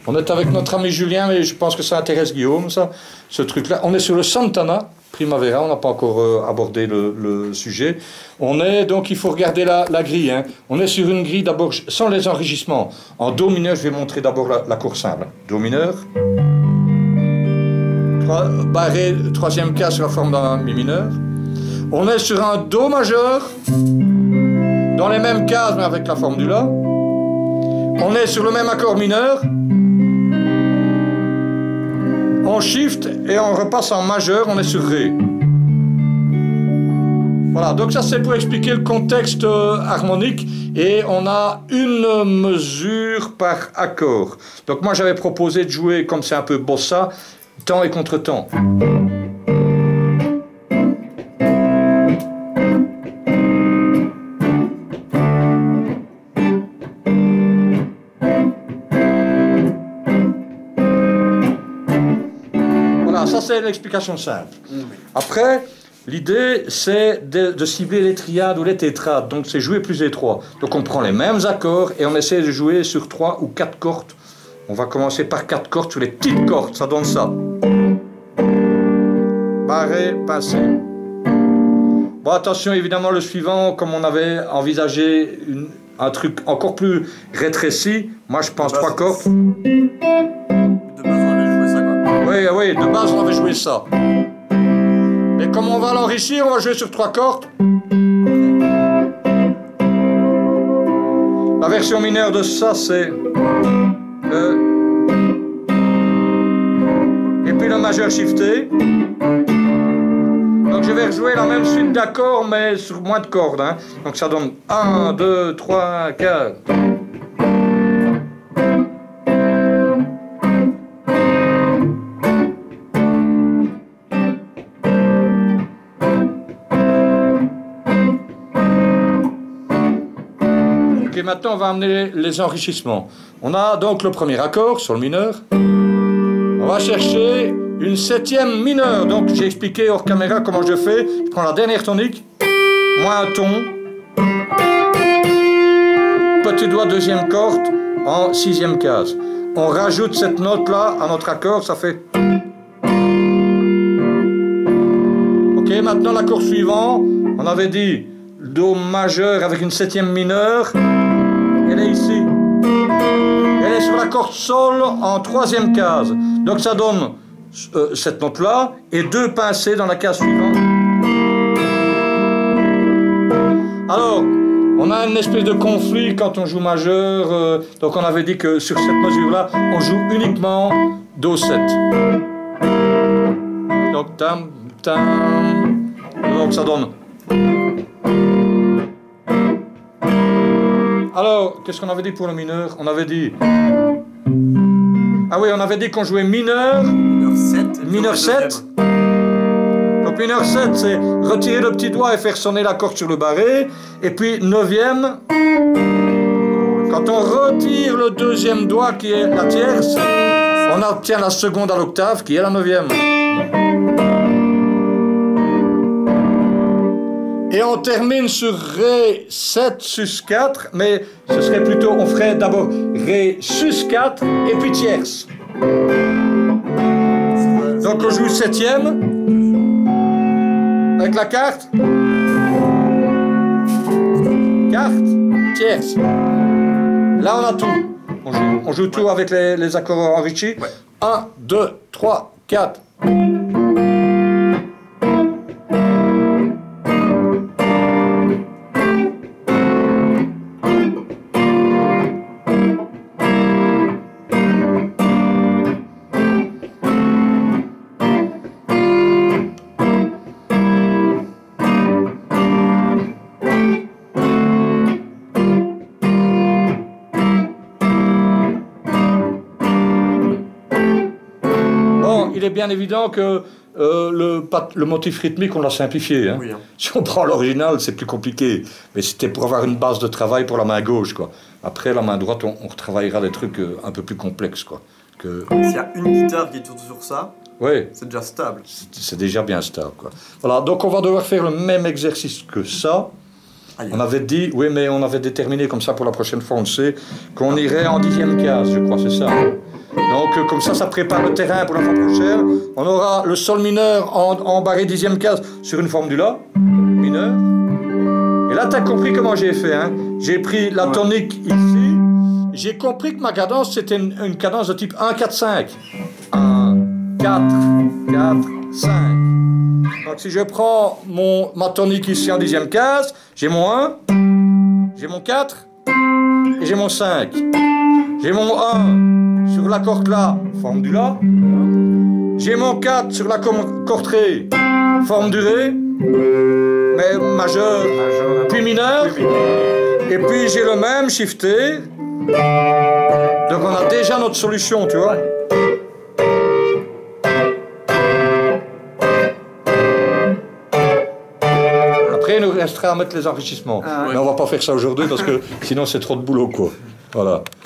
On est avec notre ami Julien, mais je pense que ça intéresse Guillaume, ça, ce truc-là. On est sur le Santana Primavera, on n'a pas encore abordé le sujet. On est, donc il faut regarder la grille. Hein. On est sur une grille d'abord sans les enrichissements. En Do mineur, je vais montrer d'abord l'accord simple. Do mineur. Barré, troisième cas sur la forme d'un Mi mineur. On est sur un Do majeur, dans les mêmes cases, mais avec la forme du La. On est sur le même accord mineur. On shift et on repasse en majeur, on est sur Ré. Voilà, donc ça c'est pour expliquer le contexte harmonique et on a une mesure par accord. Donc moi j'avais proposé de jouer, comme c'est un peu bossa, temps et contre-temps. Ça c'est l'explication simple. Après, l'idée c'est de cibler les triades ou les tétrades, donc c'est jouer plus étroit. Donc on prend les mêmes accords et on essaie de jouer sur 3 ou 4 cordes. On va commencer par 4 cordes sur les petites cordes, ça donne ça. Barré, pincé. Bon, attention évidemment le suivant, comme on avait envisagé un truc encore plus rétréci, moi je pense 3 cordes. Oui, de base on avait joué ça. Mais comme on va l'enrichir, on va jouer sur 3 cordes. La version mineure de ça c'est et puis le majeur shifté. Donc je vais rejouer la même suite d'accords mais sur moins de cordes. Hein. Donc ça donne 1, 2, 3, 4. Et maintenant, on va amener les enrichissements. On a donc le premier accord sur le mineur. On va chercher une 7e mineure. Donc, j'ai expliqué hors caméra comment je fais. Je prends la dernière tonique, moins un ton, petit doigt deuxième corde en 6e case. On rajoute cette note-là à notre accord, ça fait... Ok, maintenant l'accord suivant, on avait dit Do majeur avec une 7e mineure. Elle est ici. Elle est sur l'accord Sol en 3e case. Donc ça donne cette note-là et 2 pincés dans la case suivante. Alors, on a une espèce de conflit quand on joue majeur. Donc on avait dit que sur cette mesure-là, on joue uniquement Do 7. Donc tam, tam. Donc ça donne... Alors, qu'est-ce qu'on avait dit pour le mineur? On avait dit... Ah oui, on avait dit qu'on jouait mineur... Mineur 7. Donc mineur 7, c'est retirer le petit doigt et faire sonner la corde sur le barré. Et puis 9e... Quand on retire le 2e doigt qui est la tierce, on obtient la seconde à l'octave qui est la 9e. Et on termine sur Ré 7 sus 4, mais ce serait plutôt, on ferait d'abord Ré sus 4 et puis tierce. Donc on joue 7e avec la carte. Carte, tierce. Là on a tout. On joue tout avec les accords enrichis. 1, 2, 3, 4. Il est bien évident que le motif rythmique, on l'a simplifié. Hein. Oui, hein. Si on prend l'original, c'est plus compliqué. Mais c'était pour avoir une base de travail pour la main gauche, quoi. Après, la main droite, on retravaillera des trucs un peu plus complexes, quoi. S'il y a une guitare qui tourne sur ça, ouais, c'est déjà stable. C'est déjà bien stable, quoi. Voilà, donc on va devoir faire le même exercice que ça. On avait dit, oui, mais on avait déterminé comme ça pour la prochaine fois, on sait, qu'on irait en 10e case, je crois, c'est ça. Donc comme ça prépare le terrain pour la fois prochaine. On aura le sol mineur en barré 10e case sur une forme du La mineur. Et là, tu as compris comment j'ai fait. Hein. J'ai pris la tonique ici. J'ai compris que ma cadence, c'était une cadence de type 1, 4, 5. 1, 4, 4, 5. Donc si je prends ma tonique ici en 10e case, j'ai mon 1, j'ai mon 4 et j'ai mon 5. J'ai mon 1 sur la corde La, forme du La. J'ai mon 4 sur la corde Ré, forme du Ré, mais majeur, puis mineur. Et puis j'ai le même shifté. Donc on a déjà notre solution, tu vois. Après, il nous restera à mettre les enrichissements. Mais on va pas faire ça aujourd'hui parce que sinon c'est trop de boulot, quoi. Voilà.